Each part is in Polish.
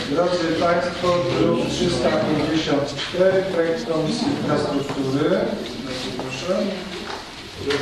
Drodzy Państwo, druk 354, projekt Komisji Infrastruktury. Proszę. Proszę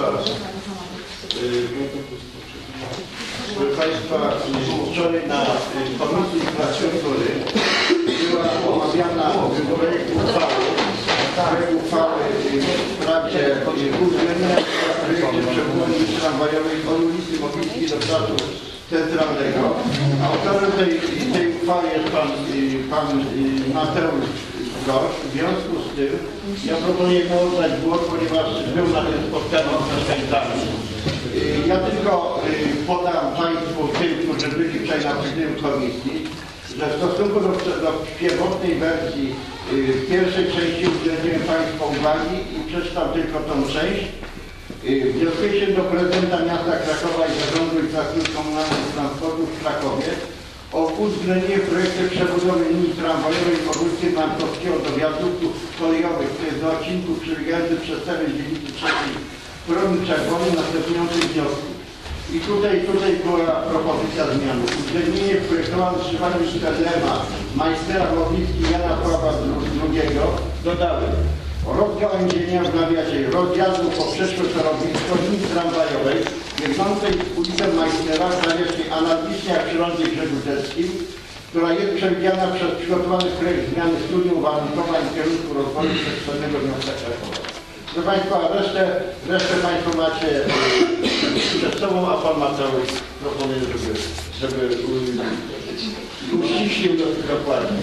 Państwa, wczoraj na Komisji Infrastruktury była omawiana projekt uchwały w sprawie uwzględnienia w projekcie przebudowy tramwajowej od ulicy Mogiłskiej do Placu Centralnego. Autorem tej uchwały jest pan Mateusz Grosz. W związku z tym ja proponuję mu oddać głos, ponieważ był na tym spotkaniu z mieszkańcami. Ja tylko podam Państwu tym, którzy byli wczoraj na posiedzeniu komisji, że w stosunku do pierwotnej wersji w pierwszej części uwzględniłem Państwa uwagi i przeczytam tylko tą część. Wnioskuję się do prezydenta miasta Krakowa i Zarządu Infrastruktury Komunalnej i Transportu w Krakowie o uwzględnienie w projekcie przebudowy linii tramwajowej w obwódce Markowskiego do wiaduktów kolejowych, to jest do odcinku przebiegający przez teren dzielnicy trzeciej progu czerwonym następujących wniosków. I tutaj była propozycja zmiany. Uwzględnienie projektowanego szywania Sztedlema, Majstera Wodnicki Jana Pawła II dodały rozgałęzienia w nawiasie rozjazdu po przeszło-torowisko linii tramwajowej biegnącej ulicą Majstera w nawiasie analogicznie jak przy rondzie Grzegórzewskim, która jest przewidziana przez przygotowany projekt zmiany studium uwarunkowań w kierunku rozwoju przestrzennego miasta Krakowa. Proszę Państwa, resztę Państwo macie przed sobą, a Pan Mateusz proponuje, żeby uściślił dokładnie.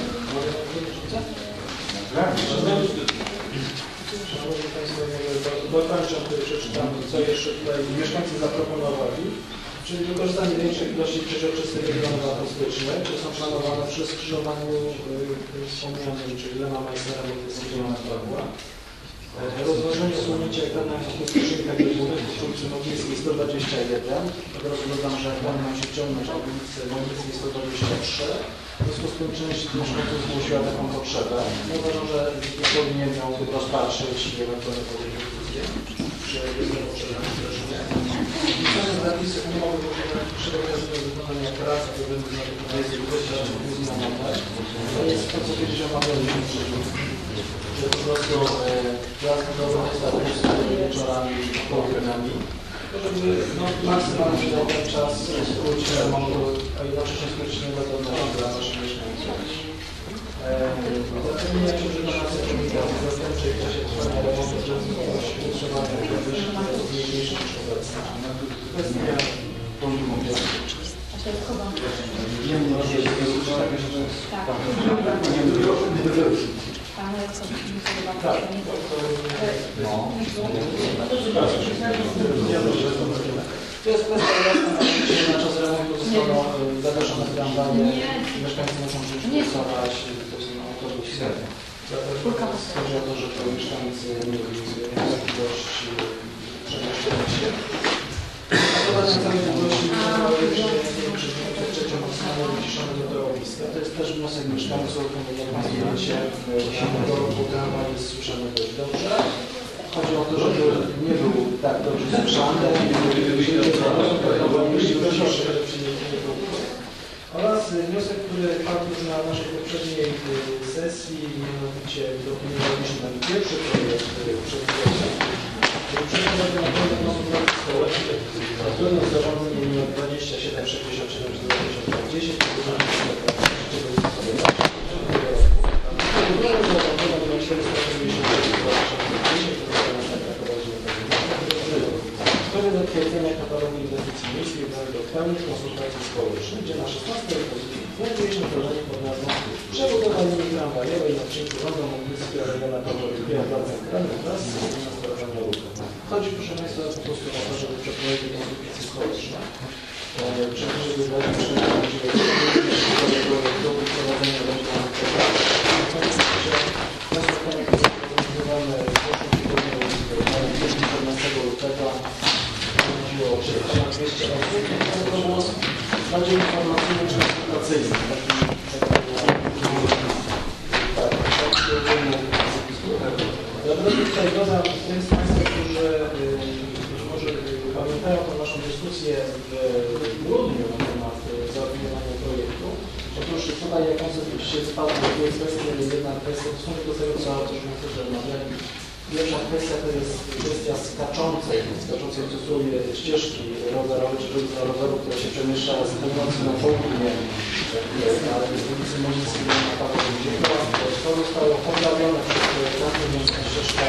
Szanowni Państwo, dokończę tutaj przeczytam, co jeszcze tutaj mieszkańcy zaproponowali, czyli wykorzystanie większej ilości przeźroczystych regionów akustycznych, które są planowane przy skrzyżowaniu wspomnianym, czyli Lema Majstera Wodnickiego Jana Pawła. Rozważenie usunięcia ekranów akustycznych biegunych przy ulicy Mogiłskiej 121. Od razu dodam, że ekrany ma się ciągnąć od ulicy Mogiłskiej 123. W związku z tym część mieszkańców zgłosiła taką potrzebę. Ja uważam, że powinien ją rozpatrzyć i ewentualnie podjąć decyzję, czy jest to potrzebne, czy nie. Natomiast zapisy nie mogą być przy okazji do wykonania prac, które będą znamienne. To jest to, co kiedyś omawialiśmy że po prostu prac budowy statusu wieczorami, południami, żeby maksymalnie na ten czas skrócić remontu, a jednocześnie skrócić niewygodność dla naszych mieszkańców. Zapewnienia się, że donacja komunikacji zastępczej w czasie trwania remontu przez możliwość utrzymania wyższych jest mniejsza niż obecna. Kwestia poziomu To jest kwestia jasna, na czas remontu zostaną zagaszone tramwaje i mieszkańcy muszą przystosować autobusy. Chodzi o to, że mieszkańcy mieli możliwość przemieszczenia się. Prowadzenie całej długości trzecią maksymalnie wyciszone do torowiska. To jest też wniosek mieszkańców, jak Państwo wiecie, do roku tramwaj jest słyszany dość dobrze. Chodzi o to, żeby nie był tak dobrze słyszany, oraz wniosek, który padł już na naszej poprzedniej sesji, mianowicie dokonywaliśmy na pierwszy projekt przebudowy. Przebudowy na projekt konsultacji społecznych zgodnie z zarządzeniem nr 2767 z 2010 w celu zatwierdzenia katalogu inwestycji miejskich do pełnej konsultacji społecznej, gdzie na 16 pozycji znajduje wrażenie pod nazwą przebudowa linii tramwajowej na odcinku Ronda Mogiłskiego Jana Pawła II Plac Centralny wraz z systemem sterowania ruchu. Chodzi, proszę Państwa, po prostu o to, żeby przeprowadzić konsultację społeczną. Żeby do wyprowadzenia bardziej informacyjny czy konsultacyjny. Dlatego tutaj dodam tym z Państwa, którzy być może pamiętają tą naszą dyskusję w grudniu na temat zaopiniowania projektu. Otóż po tutaj jak koncept się spadł, to jest jedna kwestia, w stosunku do tego, co że omawiali. Pierwsza kwestia to jest kwestia skaczącej w cudzysłowie ścieżki rowerowej, czy dla roweru, która się przemieszcza z północy na południe, ale z ulicy Molińskiej na prawo gdzie to zostało poprawione przez projektantów, więc ta ścieżka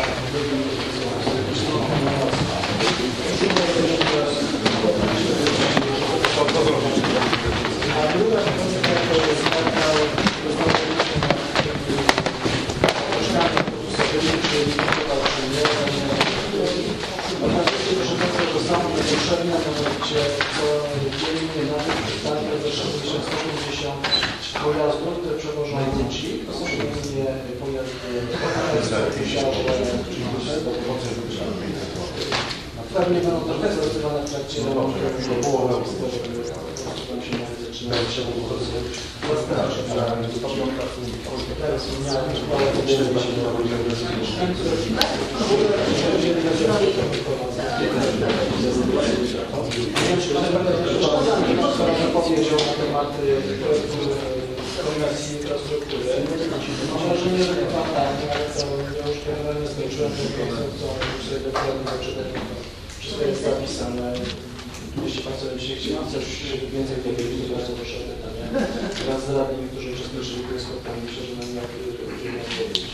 a druga kwestia to jest taka, to samo niepotrzebne, mianowicie dzielimy na tych przystankach ze 6150 pojazdów, które przewożą dzieci. To są głównie pojazdy pewnie będą trochę zarysowane w trakcie połowy tam się zaczynają się powiedział na temat Komisji Infrastruktury. Może nie wykonanie, ale co ja już generalnie skończyłem ten proces, co sobie dokładnie zaczytać. Wszystko jest zapisane. Jeśli Państwo się chcieli coś więcej dowiedzieć, to bardzo proszę o pytania. Wraz z radnymi, którzy uczestniczyli w tym spotkaniu, myślę, że nam udzielą odpowiedzi.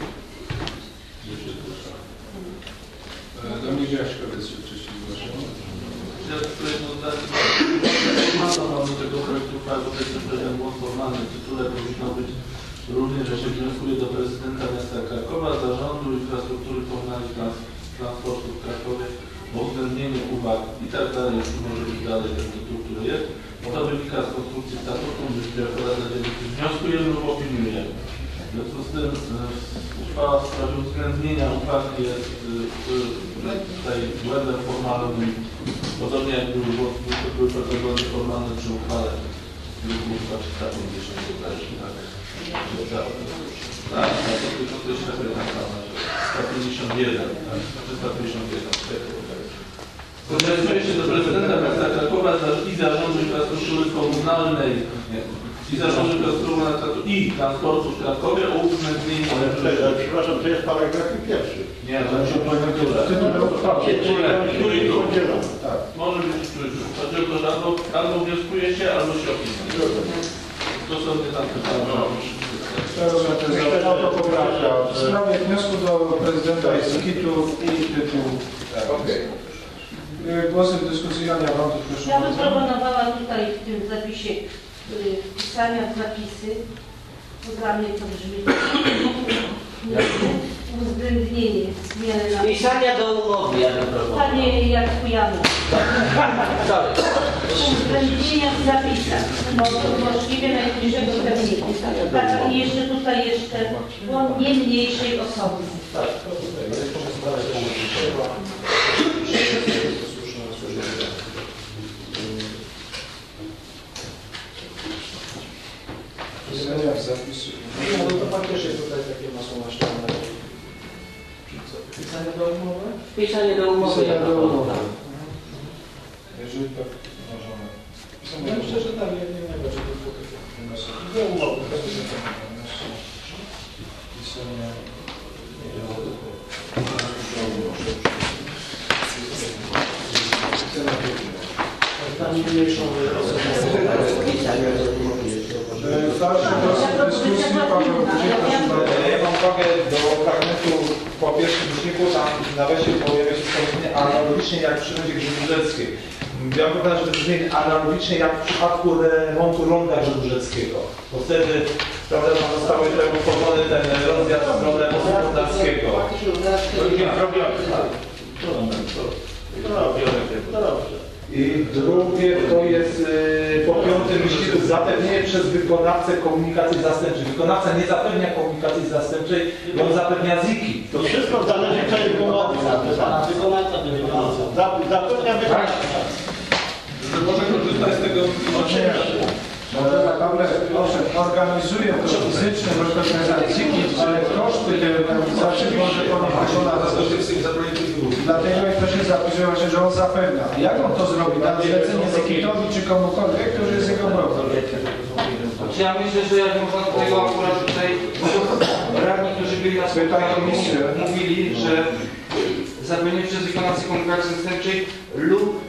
Dominik Jaśkowiec się wcześniej zgłaszał. Do tego projektu uchwały, bo to jest prezydent błąd formalny, w tytule powinno być również, że się wnioskuje do prezydenta miasta Krakowa, zarządu infrastruktury komunalnej transportu w Krakowie o uwzględnienie uwag i tak dalej, jeśli może być dalej ten tytuł, który jest. To wynika z konstrukcji statutu, gdyż akurat na dzielnicy wnioskujemy lub opiniujemy. W związku z tym uchwała w sprawie uwzględnienia uwagi jest tutaj błędem formalnym, podobnie jak były protokoły formalne przy uchwale druku 350 też, tak? Tak, to jest 151, tak? 351. Wnioskuje się do prezydenta miasta Krakowa i zarządu infrastruktury komunalnej i zarządu infrastruktury i transportu w Krakowie o uwzględnienie. Przepraszam, to jest paragraf pierwszy. Nie, to jest może być trójkąt. Chodzi o to, że albo wnioskuje się, albo się opiniuje. To są nie tam pytania. W sprawie wniosku do prezydenta Iskitu i tytuł. Okej. Głosy w dyskusji Ania Wątów, proszę. Ja bym proponowała tutaj w tym zapisie wpisania zapisy. Dla mnie to brzmi uwzględnienie zmiany na Pisania do umowy, ja bym proponował. Panie Jackujanu. Uwzględnienia w zapisach. Możliwie najbliższego terminu. Tak, i jeszcze tutaj błąd nie mniejszej osoby. Tak, to tutaj jest sprawa, że Zmienia w zapisu. no to faktycznie tutaj takie masło maślane. Pisanie do umowy? Pisanie do umowy. Pisania ja do umowy. proponował. Jeżeli tak możemy. Ja myślę, że tak, nie będzie to do umowy. Pisania Najmniejszą osobę. Pisanie do umowy. Dalszy dyskusji Paweł Wójcik, proszę bardzo. Ja mam uwagę do fragmentu po pierwszym liczniku, tam na wesie pojawia się wspomnienie analogicznie jak w przyrodzie Grzyburzeckiej. Ja bym powiedział, że to brzmi analogicznie jak w przypadku remontu ronda Grzyburzeckiego. Bo wtedy prawda, tam zostały utworzony ten rozjazd w stronę mostu Rondarskiego. To już jest robione. I drugie to jest po piątym liczniku zapewnienie przez wykonawcę komunikacji zastępczej. Wykonawca nie zapewnia komunikacji zastępczej, bo on zapewnia ZIK-i. To wszystko zależy, co jest w umowie. Wykonawca będzie Zapewnia wykonawca. Że może korzystać z tego Może naprawdę organizuje to fizyczne organizacje, ale koszty tej organizacji może ponieść ona. Dlatego jak to się zapisuje właśnie, że on zapewnia. Jak on to zrobi? Na zlecenie Zikitowi czy komukolwiek, który jest jego wrogiem. Ja myślę, że jak można tego akurat tutaj radni, którzy byli na spotkaniu, mówili, że zapewnienie przez wykonawcę komunikacji zastępczej lub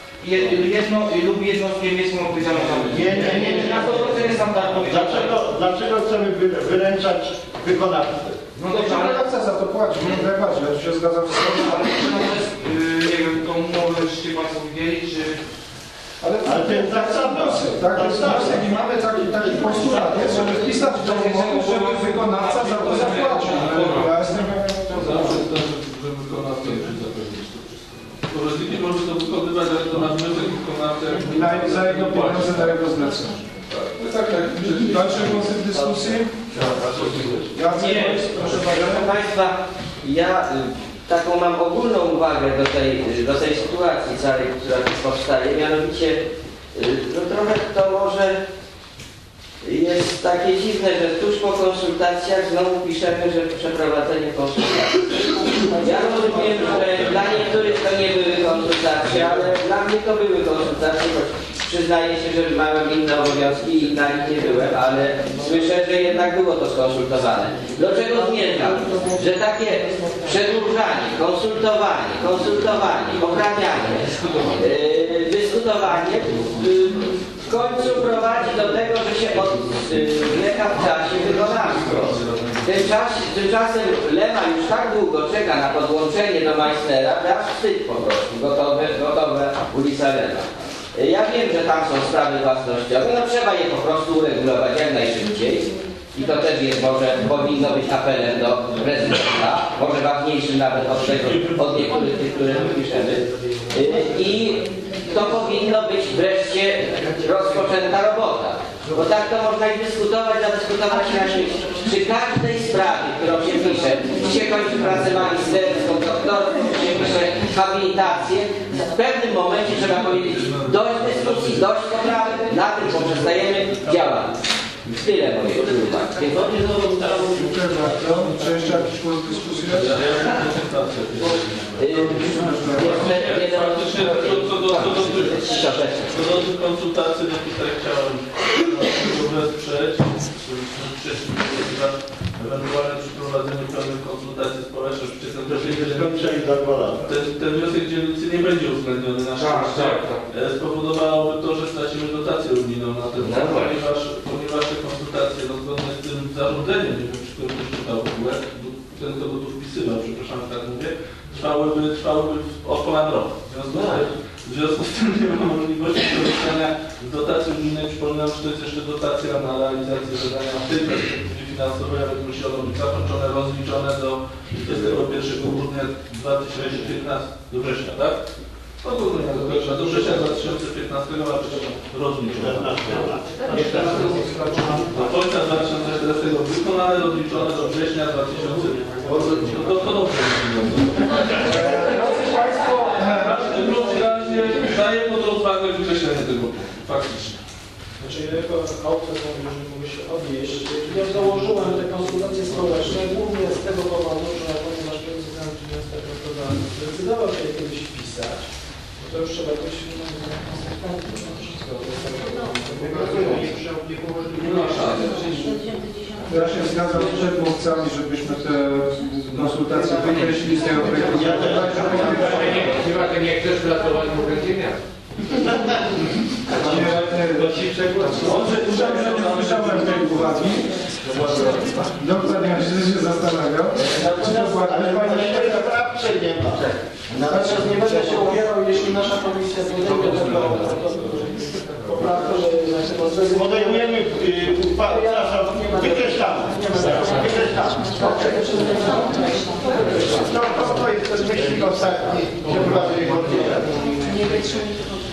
jednostkę miejską odpowiedzialną za Nie. Na 100% jest standard powiedziane. Dlaczego chcemy wyręczać wykonawcę? No dobrze, ale Wykonawca za to płaci, najbardziej, ja się zgadzam z tym. czy to jest, nie wiem, tą umowę żeście Państwo widzieli, czy... Ale to jest tak samo. Tak, to jest wniosek i mamy taki postulat, jest, żeby wpisać w tą umowę, żeby wykonawca za to zapłacił. Ja jestem... Zawsze zdarzy, że wykonawca musi zapewnić to wszystko. Poradniki może to wykonywać, ale to na wniosek wykonawcy. Za jego pieniądze, na jego zlecenie. Tak. Dalsze głosy w dyskusji? Nie, Proszę proszę Państwa, ja taką mam ogólną uwagę do tej sytuacji całej, która tu powstaje, mianowicie no trochę to może jest takie dziwne, że tuż po konsultacjach znowu piszemy, że przeprowadzenie konsultacji. Ja rozumiem, że dla niektórych to nie były konsultacje, ale dla mnie to były konsultacje, choć przyznaję się, że miałem inne obowiązki i na nich nie byłem, ale słyszę, że jednak było to skonsultowane. Do czego zmierzam? Że takie przedłużanie, konsultowanie, ochranianie, dyskutowanie w końcu prowadzi do tego, że się odwleka w czasie wykonawstwo. Tymczasem Lema już tak długo czeka na podłączenie do Majstera, że aż wstyd po prostu, gotowe ulica Lema. Ja wiem, że tam są sprawy własnościowe, no trzeba je po prostu uregulować jak najszybciej. I to też jest może powinno być apelem do prezydenta, może ważniejszym nawet od niektórych tych, które tu piszemy. I to powinno być wreszcie rozpoczęta robota. Bo tak to można i dyskutować na świecie. Przy każdej sprawie, którą się pisze, się kończy pracę magisterską, doktorską, się pisze habilitację, w pewnym momencie trzeba powiedzieć dość dyskusji, dość poprawy, na tym poprzestajemy, działamy. Tyle moje uwagi. Dziękuję bardzo. Czy jeszcze jakiś głos w dyskusji? Faktycznie co do tych konsultacji, no tutaj chciałem wesprzeć, ewentualnie przy prowadzeniu pewnych konsultacji społecznych, ten wniosek dzielnicy nie będzie uwzględniony na szczęście. Spowodowałoby to, że stracimy dotację unijną na ten cel, ponieważ te konsultacje, no zgodnie z tym zarządzeniem, nie wiem, czy ktoś czytał w ogóle, ten, kto go tu wpisywał, przepraszam, tak mówię, trwałyby o ponad rok. W związku z tym nie ma możliwości korzystania z dotacji unijnej. Przypominam, że to jest jeszcze dotacja na realizację zadania w tej perspektywie finansowej, ale musi ono być zakończone, rozliczone do 21 grudnia 2015, do września, tak? No do września 2015 ma być rozliczone. Do końca 2014 wykonane, rozliczone do września 2015. To dobrze daje pod rozwagę wykreślenie tego faktycznie. Znaczy ja jako autor, jeżeli mogę się odnieść, ja założyłem te konsultacje społeczne głównie z tego powodu, że ponieważ prezydent miasta Krakowa zdecydował się kiedyś wpisać, to już trzeba jakoś Ja się zgadzam z przedmówcami, żebyśmy te konsultacje wykreślili z tego projektu. Chyba ty nie chcesz pracować w urzędzie miasta. Słyszałem tej uwagi. Dokładnie się zastanawiał. Natomiast nie będę się upierał, jeśli nasza komisja podejmie tego poprawkę, że Podejmujemy uchwałę, wykreślamy. To jest ten wyścig ostatni, przeprowadzenie Nie wytrzymie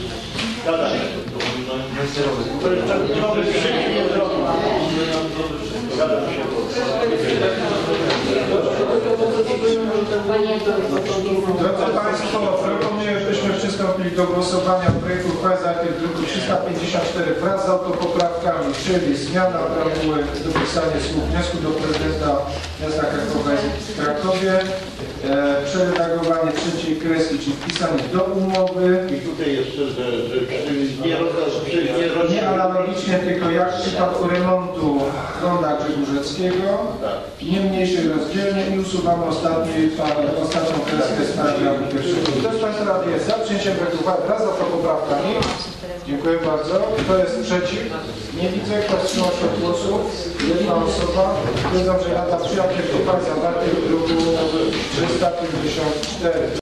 Drodzy Państwo, proponuję, żebyśmy przystąpili do głosowania projektu uchwały zawartej w druku 354 wraz z autopoprawkami, czyli zmiana preambuły, dopisanie słów wniosku do prezydenta miasta Krakowa w Krakowie, Przeredagowanie trzeciej kreski, czyli wpisanie do umowy. I tutaj jeszcze, że nie Nie analogicznie, tylko jak w przypadku remontu ronda Grzegórzeckiego, nie mniejszej rozdzielnie i usuwamy ostatnią kreskę z paragrafu pierwszego. Kto z Państwa radny jest za przyjęciem projektu uchwały wraz z poprawkami? Dziękuję bardzo. Kto jest przeciw? Nie widzę. Kto wstrzymał się od głosu? Jedna osoba. Stwierdzam, że Rada przyjęła projekt uchwały zawarty w druku 354.